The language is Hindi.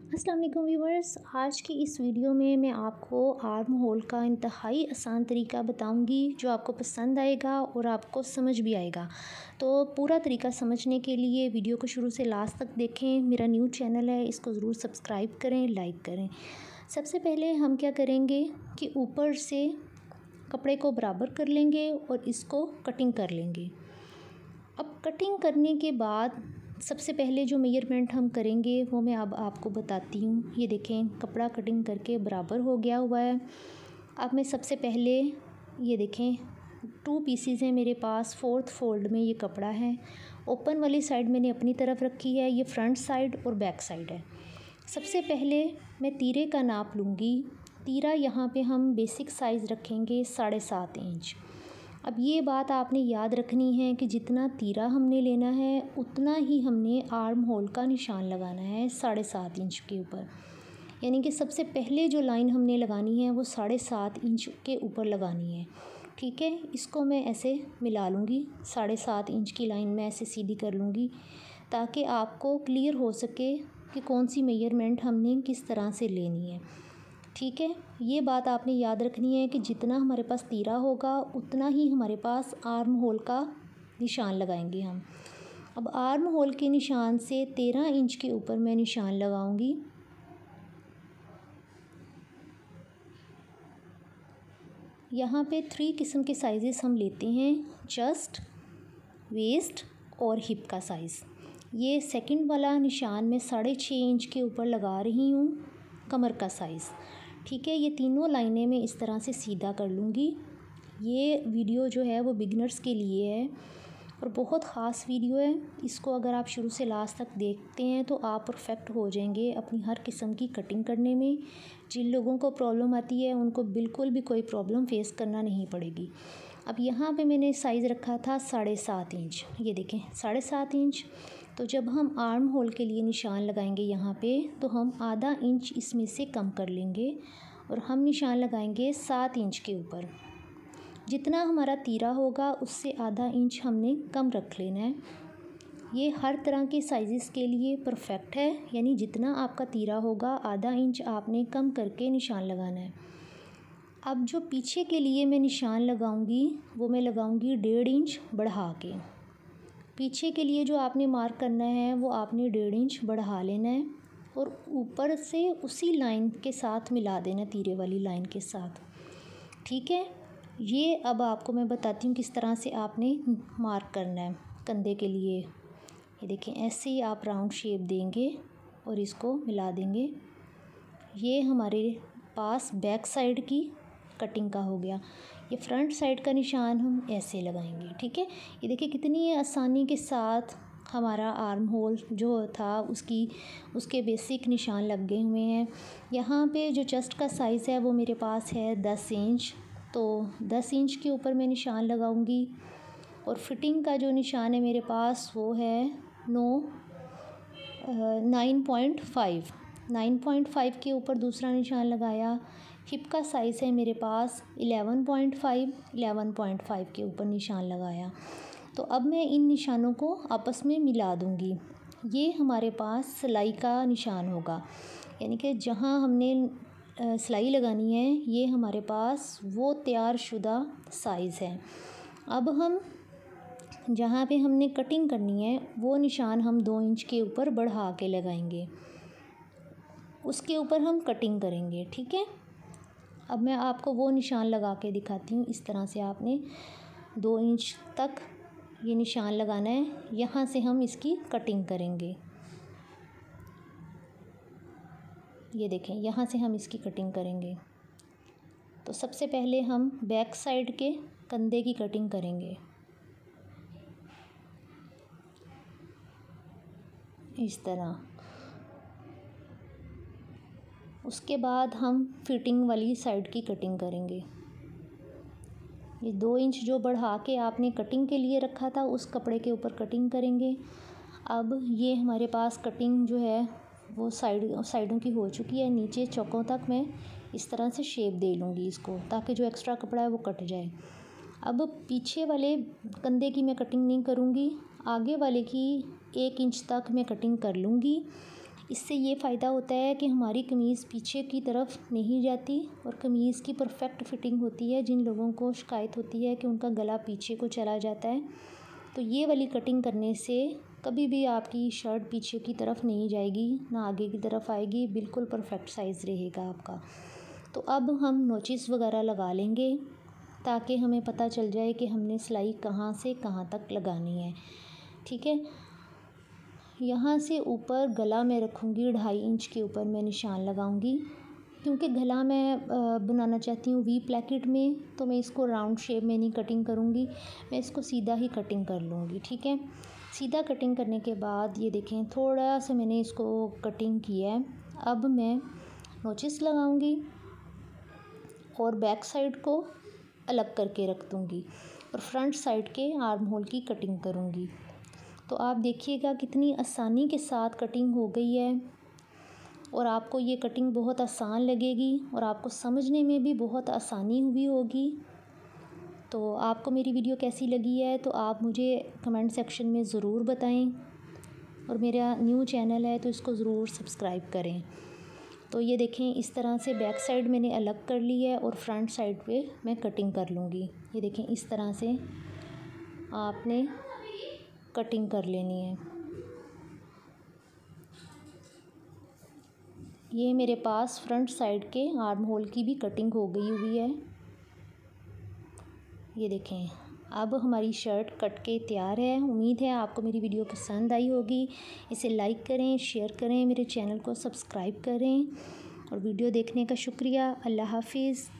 अस्सलाम वालेकुम व्यूवर्स। आज की इस वीडियो में मैं आपको आर्म होल का इंतहाई आसान तरीका बताऊंगी जो आपको पसंद आएगा और आपको समझ भी आएगा। तो पूरा तरीका समझने के लिए वीडियो को शुरू से लास्ट तक देखें। मेरा न्यू चैनल है, इसको ज़रूर सब्सक्राइब करें, लाइक करें। सबसे पहले हम क्या करेंगे कि ऊपर से कपड़े को बराबर कर लेंगे और इसको कटिंग कर लेंगे। अब कटिंग करने के बाद सबसे पहले जो मेजरमेंट हम करेंगे वो मैं अब आपको बताती हूँ। ये देखें, कपड़ा कटिंग करके बराबर हो गया हुआ है। अब मैं सबसे पहले ये देखें 2 पीसीज हैं मेरे पास, 4th फोल्ड में ये कपड़ा है। ओपन वाली साइड मैंने अपनी तरफ रखी है, ये फ्रंट साइड और बैक साइड है। सबसे पहले मैं तीरे का नाप लूँगी। तीरा यहाँ पे हम बेसिक साइज़ रखेंगे 7.5 इंच। अब ये बात आपने याद रखनी है कि जितना तीरा हमने लेना है उतना ही हमने आर्म होल का निशान लगाना है 7.5 इंच के ऊपर। यानी कि सबसे पहले जो लाइन हमने लगानी है वो 7.5 इंच के ऊपर लगानी है। ठीक है, इसको मैं ऐसे मिला लूँगी। 7.5 इंच की लाइन मैं ऐसे सीधी कर लूँगी ताकि आपको क्लियर हो सके कि कौन सी मेजरमेंट हमने किस तरह से लेनी है। ठीक है, ये बात आपने याद रखनी है कि जितना हमारे पास तीरा होगा उतना ही हमारे पास आर्म होल का निशान लगाएंगे हम। अब आर्म होल के निशान से 13 इंच के ऊपर मैं निशान लगाऊंगी। यहाँ पे 3 किस्म के साइज़ेस हम लेते हैं, चेस्ट, वेस्ट और हिप का साइज़। ये सेकंड वाला निशान मैं 6.5 इंच के ऊपर लगा रही हूँ, कमर का साइज़। ठीक है, ये तीनों लाइनें मैं इस तरह से सीधा कर लूँगी। ये वीडियो जो है वो बिगनर्स के लिए है और बहुत ख़ास वीडियो है। इसको अगर आप शुरू से लास्ट तक देखते हैं तो आप परफेक्ट हो जाएंगे अपनी हर किस्म की कटिंग करने में। जिन लोगों को प्रॉब्लम आती है उनको बिल्कुल भी कोई प्रॉब्लम फेस करना नहीं पड़ेगी। अब यहाँ पे मैंने साइज़ रखा था 7.5 इंच। ये देखें 7.5 इंच। तो जब हम आर्म होल के लिए निशान लगाएंगे यहाँ पे तो हम आधा इंच इसमें से कम कर लेंगे और हम निशान लगाएंगे 7 इंच के ऊपर। जितना हमारा तीरा होगा उससे आधा इंच हमने कम रख लेना है। ये हर तरह के साइज़ेस के लिए परफेक्ट है, यानी जितना आपका तीरा होगा आधा इंच आपने कम करके निशान लगाना है। अब जो पीछे के लिए मैं निशान लगाऊंगी वो मैं लगाऊंगी 1.5 इंच बढ़ा के। पीछे के लिए जो आपने मार्क करना है वो आपने 1.5 इंच बढ़ा लेना है और ऊपर से उसी लाइन के साथ मिला देना, तीरे वाली लाइन के साथ। ठीक है, ये अब आपको मैं बताती हूँ किस तरह से आपने मार्क करना है कंधे के लिए। ये देखें, ऐसे ही आप राउंड शेप देंगे और इसको मिला देंगे। ये हमारे पास बैक साइड की कटिंग का हो गया। ये फ्रंट साइड का निशान हम ऐसे लगाएंगे। ठीक है, ये देखिए कितनी आसानी के साथ हमारा आर्म होल जो था उसके बेसिक निशान लग गए हुए हैं। यहाँ पे जो चेस्ट का साइज़ है वो मेरे पास है 10 इंच, तो 10 इंच के ऊपर मैं निशान लगाऊंगी। और फिटिंग का जो निशान है मेरे पास वो है 9.5 के ऊपर दूसरा निशान लगाया। हिप का साइज़ है मेरे पास 11.5 के ऊपर निशान लगाया। तो अब मैं इन निशानों को आपस में मिला दूंगी। ये हमारे पास सिलाई का निशान होगा, यानी कि जहाँ हमने सिलाई लगानी है ये हमारे पास वो तैयार शुदा साइज़ है। अब हम जहाँ पे हमने कटिंग करनी है वो निशान हम 2 इंच के ऊपर बढ़ा के लगाएंगे, उसके ऊपर हम कटिंग करेंगे। ठीक है, अब मैं आपको वो निशान लगा के दिखाती हूँ। इस तरह से आपने 2 इंच तक ये निशान लगाना है, यहाँ से हम इसकी कटिंग करेंगे। ये देखें, यहाँ से हम इसकी कटिंग करेंगे। तो सबसे पहले हम बैक साइड के कंधे की कटिंग करेंगे इस तरह। उसके बाद हम फिटिंग वाली साइड की कटिंग करेंगे। ये 2 इंच जो बढ़ा के आपने कटिंग के लिए रखा था उस कपड़े के ऊपर कटिंग करेंगे। अब ये हमारे पास कटिंग जो है वो साइडों की हो चुकी है। नीचे चौकों तक मैं इस तरह से शेप दे लूँगी इसको, ताकि जो एक्स्ट्रा कपड़ा है वो कट जाए। अब पीछे वाले कंधे की मैं कटिंग नहीं करूँगी, आगे वाले की 1 इंच तक मैं कटिंग कर लूँगी। इससे ये फ़ायदा होता है कि हमारी कमीज़ पीछे की तरफ नहीं जाती और कमीज़ की परफेक्ट फिटिंग होती है। जिन लोगों को शिकायत होती है कि उनका गला पीछे को चला जाता है, तो ये वाली कटिंग करने से कभी भी आपकी शर्ट पीछे की तरफ नहीं जाएगी, ना आगे की तरफ आएगी, बिल्कुल परफेक्ट साइज़ रहेगा आपका। तो अब हम नोचिस वगैरह लगा लेंगे ताकि हमें पता चल जाए कि हमने सिलाई कहाँ से कहाँ तक लगानी है। ठीक है, यहाँ से ऊपर गला मैं रखूँगी 2.5 इंच के ऊपर मैं निशान लगाऊँगी, क्योंकि गला मैं बनाना चाहती हूँ वी प्लैकेट में, तो मैं इसको राउंड शेप में नहीं कटिंग करूँगी, मैं इसको सीधा ही कटिंग कर लूँगी। ठीक है, सीधा कटिंग करने के बाद ये देखें थोड़ा सा मैंने इसको कटिंग किया है। अब मैं नोचिस लगाऊँगी और बैक साइड को अलग करके रख दूँगी और फ्रंट साइड के आर्म होल की कटिंग करूँगी। तो आप देखिएगा कितनी आसानी के साथ कटिंग हो गई है और आपको ये कटिंग बहुत आसान लगेगी और आपको समझने में भी बहुत आसानी हुई होगी। तो आपको मेरी वीडियो कैसी लगी है तो आप मुझे कमेंट सेक्शन में ज़रूर बताएं और मेरा न्यू चैनल है तो इसको ज़रूर सब्सक्राइब करें। तो ये देखें इस तरह से बैक साइड मैंने अलग कर ली है और फ्रंट साइड पे मैं कटिंग कर लूँगी। ये देखें इस तरह से आपने कटिंग कर लेनी है। ये मेरे पास फ्रंट साइड के आर्म होल की भी कटिंग हो गई हुई है। ये देखें अब हमारी शर्ट कट के तैयार है। उम्मीद है आपको मेरी वीडियो पसंद आई होगी। इसे लाइक करें, शेयर करें, मेरे चैनल को सब्सक्राइब करें और वीडियो देखने का शुक्रिया। अल्लाह हाफिज़।